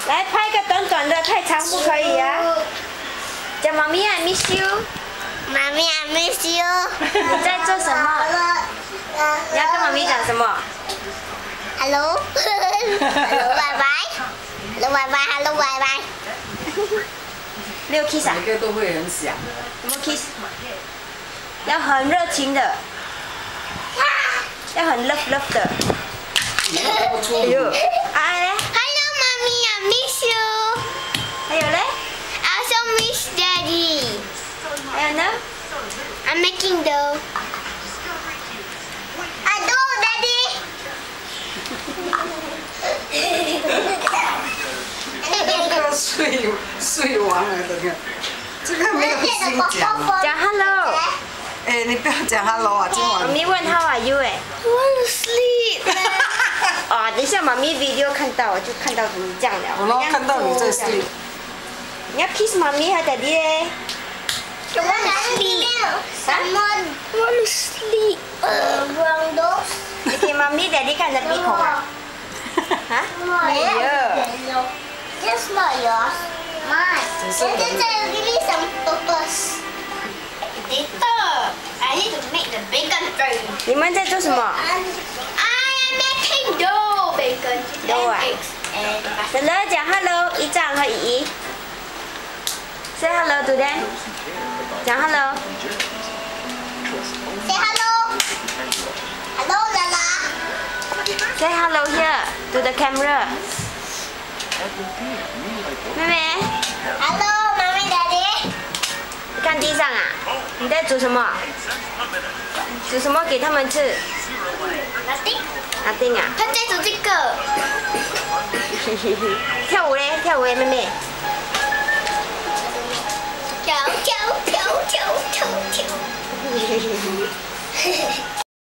来拍个短短的，太长不可以啊。叫妈咪 I miss you。 妈咪 I miss you。 你在做什么？你要跟妈咪讲什么 ？Hello， Hello， 拜拜。Hello， 拜拜。Hello， 拜拜。 没有 kiss 啊？ 每个都会很响。 什么 kiss？ 要很热情的，要很 love 的。哎呦，哎嘞 Hello， 妈咪 I miss you。 还有嘞 I also miss Daddy。 还有呢 I'm making dough。I do, Daddy。 这个睡完了的，这个没有心讲。 讲 hello。 哎，你不要讲 hello 啊，今晚。 妈咪问 how are you 哎。 I want to sleep。 啊，等一下妈咪 video 看到，我就看到你这样了。 我看到你在 sleep。 你要 kiss 妈咪和 daddy 嘞。 I want to sleep。Someone want to sleep。 你给妈咪 daddy 看你的鼻孔啊？啊？没有。 Just not yours. Mine. And then I'll give you some purpose. Later, I need to make the bacon first. 你们在做什么 I am making dough, bacon, Dough and 啊 eggs, and butter. 等等讲 hello 一丈和姨姨。Say hello to them。讲 hello。 Say hello. Hello, Lala. Say hello here to the camera。妹妹， Hello, Mommy, Daddy. 你看地上啊？你在煮什么？煮什么给他们吃 Nothing. ？Nothing 啊。 他在煮这个。 跳舞嘞，跳舞嘞，妹妹。 跳跳跳跳跳跳。